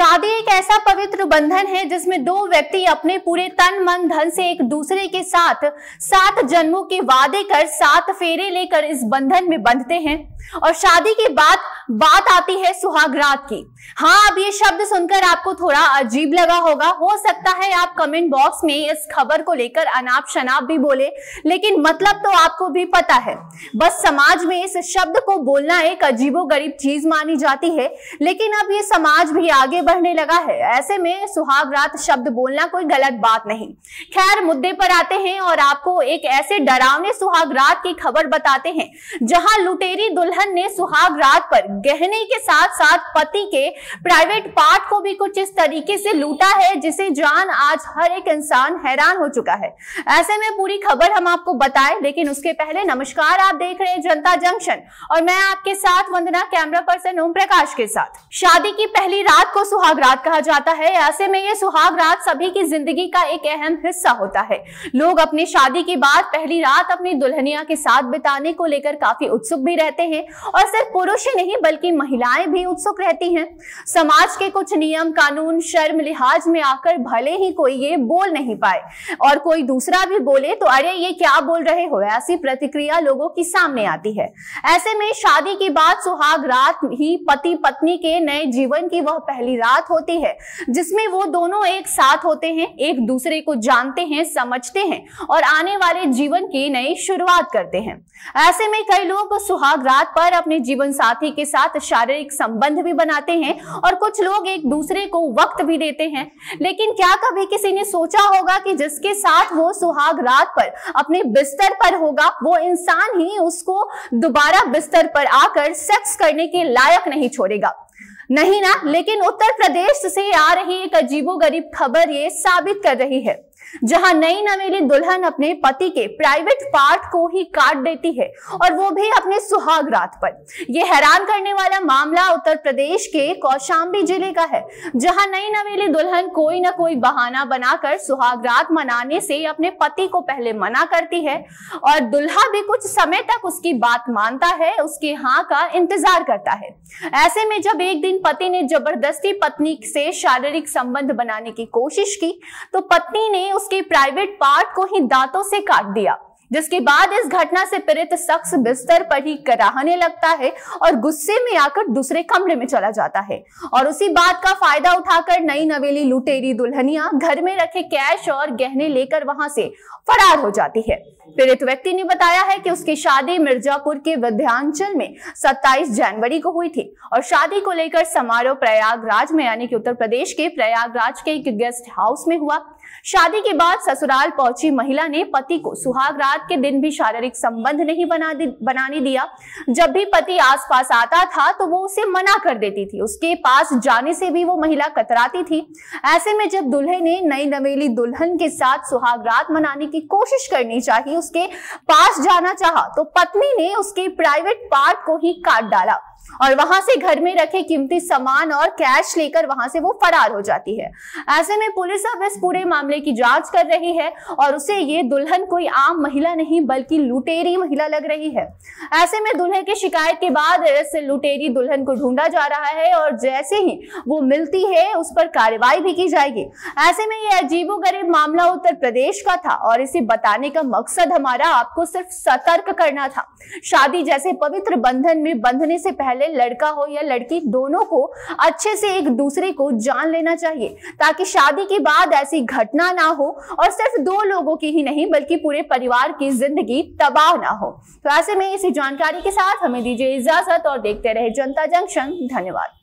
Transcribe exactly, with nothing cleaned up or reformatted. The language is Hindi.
शादी एक ऐसा पवित्र बंधन है जिसमें दो व्यक्ति अपने पूरे तन मन धन से एक दूसरे के साथ सात जन्मों के वादे कर सात फेरे लेकर इस बंधन में बंधते हैं। और शादी के बाद बात आती है सुहागरात की। हाँ, अब ये शब्द सुनकर आपको थोड़ा अजीब लगा होगा। हो सकता है आप कमेंट बॉक्स में इस खबर को लेकर अनाप शनाप भी बोले, लेकिन मतलब तो आपको भी पता है। बस समाज में इस शब्द को बोलना एक अजीबोगरीब चीज मानी जाती है, लेकिन अब ये समाज भी आगे बढ़ने लगा है। ऐसे में सुहागरात शब्द बोलना कोई गलत बात नहीं। खैर, मुद्दे पर आते हैं और आपको एक ऐसे डरावने सुहागरात की खबर बताते हैं जहां लुटेरी दुल्हन ने सुहाग रात पर गहने के साथ साथ पति के प्राइवेट पार्ट को भी कुछ इस तरीके से लूटा है जिसे जान आज हर एक इंसान हैरान हो चुका है। ऐसे में पूरी खबर हम आपको बताएं, लेकिन उसके पहले नमस्कार, आप देख रहे हैं जनता जंक्शन और मैं आपके साथ वंदना, कैमरा पर्सन ओम प्रकाश के साथ। शादी की पहली रात को सुहाग रात कहा जाता है। ऐसे में ये सुहाग रात सभी की जिंदगी का एक अहम हिस्सा होता है। लोग अपनी शादी के बाद पहली रात अपनी दुल्हनिया के साथ बिताने को लेकर काफी उत्सुक भी रहते हैं और सिर्फ पुरुष ही नहीं बल्कि महिलाएं भी उत्सुक रहती हैं। समाज के कुछ नियम कानून शर्म लिहाज में आकर भले ही कोई ये बोल नहीं पाए और कोई दूसरा भी बोले तो अरे ये क्या बोल रहे हो, ऐसी प्रतिक्रिया लोगों की सामने आती है। ऐसे में शादी के बाद सुहाग रात ही पति पत्नी के नए जीवन की वह पहली रात होती है जिसमें वो दोनों एक साथ होते हैं, एक दूसरे को जानते हैं, समझते हैं और आने वाले जीवन की नई शुरुआत करते हैं। ऐसे में कई लोग सुहाग रात पर अपने जीवन साथी के साथ शारीरिक संबंध भी बनाते हैं और कुछ लोग एक दूसरे को वक्त भी देते हैं। लेकिन क्या कभी किसी ने सोचा होगा कि जिसके साथ वो सुहाग रात पर अपने बिस्तर पर होगा वो इंसान ही उसको दोबारा बिस्तर पर आकर सेक्स करने के लायक नहीं छोड़ेगा? नहीं ना। लेकिन उत्तर प्रदेश से आ रही एक अजीबोगरीब खबर ये साबित कर रही है, जहां नई नवेली दुल्हन अपने पति के प्राइवेट पार्ट को ही काट देती है और वो भी अपने सुहाग रात पर। यह हैरान करने वाला मामला उत्तर प्रदेश के कौशाम्बी जिले का है, जहां नई नवेली दुल्हन कोई ना कोई बहाना बनाकर सुहाग रात मनाने से अपने पति को पहले मना करती है और दुल्हा भी कुछ समय तक उसकी बात मानता है, उसके हाँ का इंतजार करता है। ऐसे में जब एक दिन पति ने जबरदस्ती पत्नी से शारीरिक संबंध बनाने की कोशिश की तो पत्नी ने उसके प्राइवेट पार्ट को ही दांतों से काट दिया, जिसके बाद इस घटना से पीड़ित शख्स बिस्तर पर ही कराहने लगता है और गुस्से में आकर दूसरे कमरे में चला जाता है और उसी बात का फायदा उठाकर नई नवेली लुटेरी दुल्हनिया घर में रखे कैश और गहने लेकर वहां से फरार हो जाती है। पीड़ित व्यक्ति ने बताया है कि उसकी शादी मिर्जापुर के विंध्याचल में सत्ताईस जनवरी को हुई थी और शादी को लेकर समारोह प्रयागराज में यानी कि उत्तर प्रदेश के प्रयागराज के एक गेस्ट हाउस में हुआ। शादी के बाद ससुराल पहुंची महिला ने पति को सुहाग रात के दिन भी शारीरिक संबंध नहीं बना दी, बनाने दिया। जब भी पति आसपास आता था तो वो उसे मना कर देती थी, उसके पास जाने से भी वो महिला कतराती थी। ऐसे में जब दूल्हे ने नई नवेली दुल्हन के साथ सुहाग रात मनाने की कोशिश करनी चाहिए, उसके पास जाना चाहा तो पत्नी ने उसके प्राइवेट पार्ट को ही काट डाला और वहां से घर में रखे कीमती सामान और कैश लेकर वहां से वो फरार हो जाती है। ऐसे में पुलिस अब इस पूरे मामले की जांच कर रही है और उसे ये दुल्हन कोई आम महिला नहीं बल्कि लुटेरी महिला लग रही है। ऐसे में दूल्हे की शिकायत के बाद इस लुटेरी दुल्हन को ढूंढा जा रहा है और जैसे ही वो मिलती है उस पर कार्रवाई भी की जाएगी। ऐसे में ये अजीबोगरीब मामला उत्तर प्रदेश का था और इसे बताने का मकसद हमारा आपको सिर्फ सतर्क करना था। शादी जैसे पवित्र बंधन में बंधने से पहले लड़का हो या लड़की दोनों को अच्छे से एक दूसरे को जान लेना चाहिए ताकि शादी के बाद ऐसी घटना ना हो और सिर्फ दो लोगों की ही नहीं बल्कि पूरे परिवार की जिंदगी तबाह ना हो। तो ऐसे में इसी जानकारी के साथ हमें दीजिए इजाजत और देखते रहे जनता जंक्शन। धन्यवाद।